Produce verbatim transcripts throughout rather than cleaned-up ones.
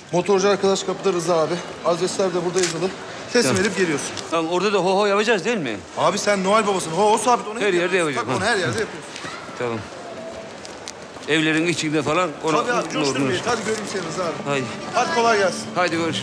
Motorcu arkadaş kapıda Rıza abi. Adresler de burada yazılı. Teslim Tamam. edip geliyorsun. Tamam orada da ho ho yapacağız değil mi? Abi sen Noel babasın. Ho ho sabit onu Her yerde yapacağım, Bak onu ha. her yerde yapıyorsun. Tamam. Evlerin içinde falan. Ona, Tabii abi coşturmayın. Hadi göreyim seni Rıza abi. Haydi. Hadi kolay gelsin. Haydi görüşürüz.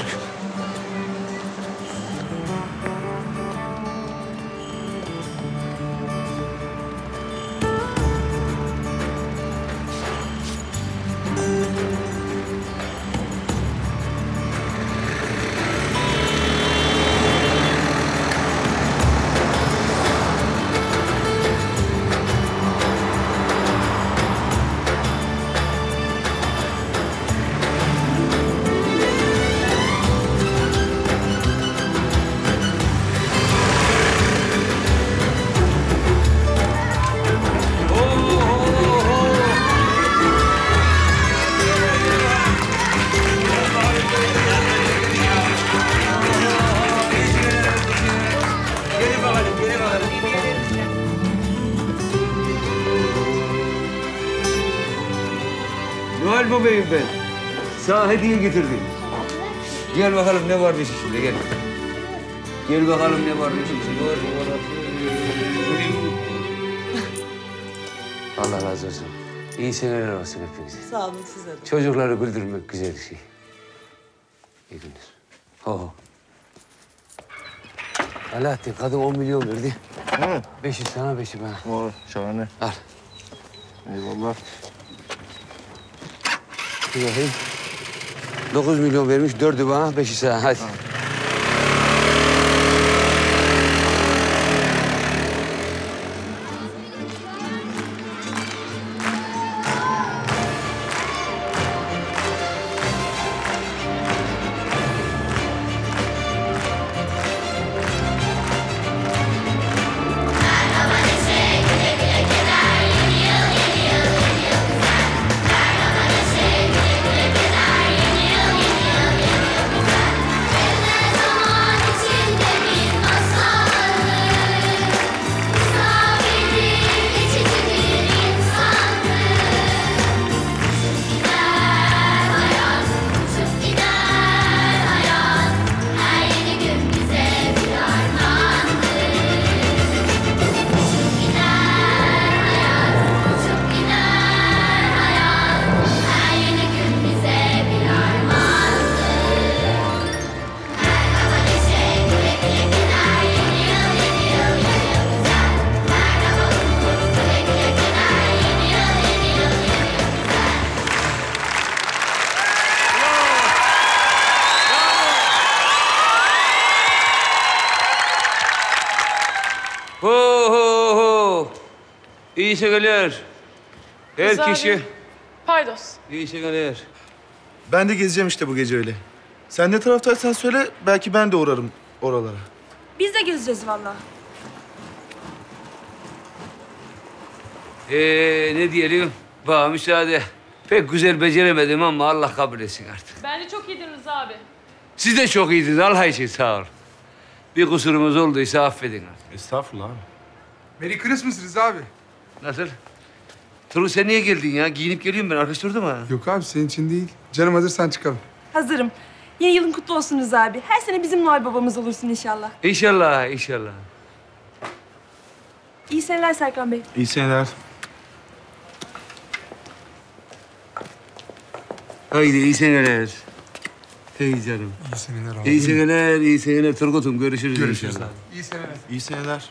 Noel babayım ben. Sana hediye getirdim. Gel bakalım ne varmış içinde, gel. Gel bakalım ne varmış içinde. Var, var. Allah razı olsun. İyi seneler olsun hepinize. Sağ olun size de. Çocukları güldürmek güzel bir şey. İyi günler. Ho ho. Alaaddin kadın on milyon verdi. Hı. Beşi sana, beşi bana. Doğru. Şahane. Al. Eyvallah. Bir bakayım. Dokuz milyon vermiş, dördü bana, beşi sana. Hadi. Ha. Ho ho ho. İyi seneler. Her Rıza kişi. abi, paydos. İyi seneler. Ben de gezeceğim işte bu gece öyle. Sen ne taraftaysan söyle, belki ben de uğrarım oralara. Biz de gezeceğiz vallahi. Ee, ne diyelim? Bana müsaade. Pek güzel beceremedim ama Allah kabul etsin artık. Bence çok iyiydin Rıza abi. Siz de çok iyiydiniz. Allah için sağ ol. Bir kusurumuz olduysa affedin artık. Estağfurullah abi. Merry Christmas Rıza abi. Nasıl? Turun sen niye geldin ya? Giyinip geliyorum ben. Arkadaş durdu mu? Yok abi senin için değil. Canım hazırsan çıkalım. Hazırım. Yeni yılın kutlu olsun Rıza abi. Her sene bizim Noel babamız olursun inşallah. İnşallah, inşallah. İyi seneler Serkan Bey. İyi seneler. Haydi iyi seneler. Hey canım. İyi seneler abi. İyi seneler, iyi seneler Turgut'um. Görüşürüz, Görüşürüz inşallah. abi. İyi seneler. İyi seneler.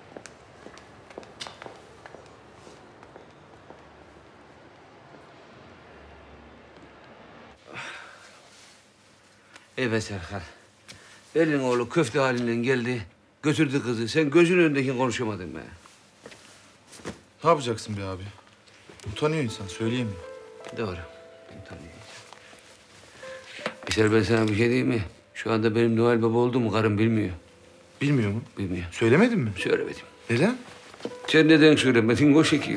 Evet Serkan. Elin oğlu köfte halinden geldi. Götürdü kızı. Sen gözünün önündeki konuşamadın be. Ne yapacaksın be abi? Utanıyor insan, söyleyemiyor. Doğru. Tanıyorum. Mesela ben sana bir şey diyeyim mi? Şu anda benim Noel Baba olduğumu karım bilmiyor. Bilmiyor mu? Bilmiyor. Söylemedin mi? Söylemedim. Neden? Sen neden söylemedin o şekil?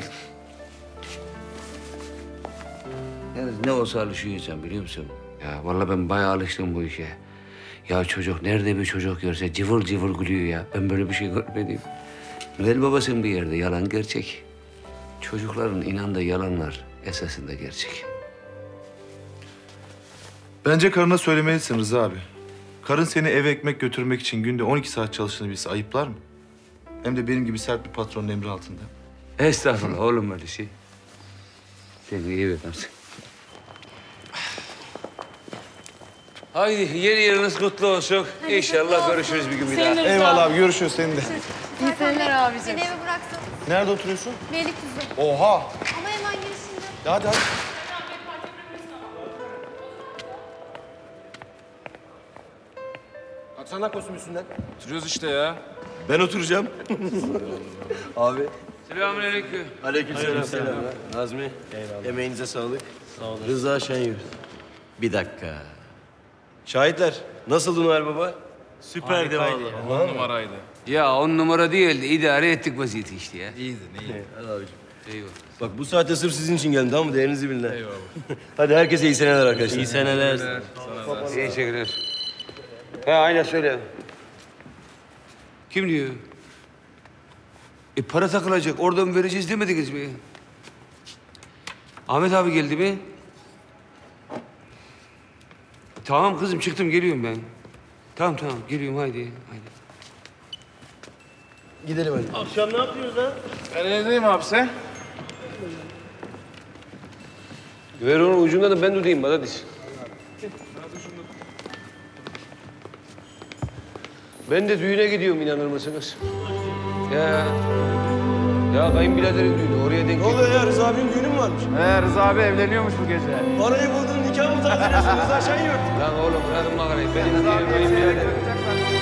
Yani ne olsa alışıyorsun biliyor musun? Ya vallahi ben bayağı alıştım bu işe. Ya çocuk nerede bir çocuk görse cıvıl cıvıl gülüyor ya. Ben böyle bir şey görmedim. Noel Baba'sın bir yerde, yalan gerçek. Çocukların inandığı yalanlar esasında gerçek. Bence karına söylemelisin Rıza abi. Karın seni eve ekmek götürmek için günde on iki saat çalıştığını bilse ayıplar mı? Hem de benim gibi sert bir patronun emri altında. Estağfurullah oğlum öyle şey. Sen iyi bakarsın. Haydi yeni yılınız kutlu olsun. İnşallah görüşürüz bir gün bir daha. Senin de Rıza Eyvallah abi. abi, görüşürüz senin de. İyi seneler abicim. Beni eve bıraksın. Nerede oturuyorsun? Beylikdüzü. Oha! Ama hemen girişinde. Hadi hadi. Atsana kostüm üstünden. Oturuyoruz işte ya. Ben oturacağım. Abi. Selamünaleyküm. Aleykümselam. Selam. Nazmi. Eyvallah. Emeğinize sağlık. Sağ olun. Rıza Şenyurt. Bir dakika. Şahitler. Nasıldı Noel Baba? Süperdi vallahi. On numaraydı. Ya on numara değildi. İdare ettik vaziyeti işte ya. İyiydi, iyiydi. Hadi abicim. Eyvallah. Bak bu saatte sırf sizin için geldim tamam mı? Değerinizi bilin. Eyvallah. Hadi herkese iyi seneler arkadaşlar. İyi seneler. İyi teşekkürler. He aynen söyle. Kim diyor? E para takılacak. Oradan vereceğiz demediniz mi? Ahmet abi geldi mi? Tamam kızım çıktım geliyorum ben. Tamam tamam geliyorum haydi. haydi. Gidelim hadi. Akşam ne yapıyoruz ha? Ben evdeyim abi sen. Ver onu ucundan da ben tutayım bana diz. Ben de düğüne gidiyorum inanır mısınız? Ya. Ya kayınbiraderin düğünü oraya denk Ne oluyor ya? Rıza abinin düğünü mü varmış? He Rıza abi evleniyormuş bu gece. Parayı buldun nikah mı tazelesi Rıza Şenyurt? Lan oğlum bırakın makarayı. Benim diye kayınbiraderim.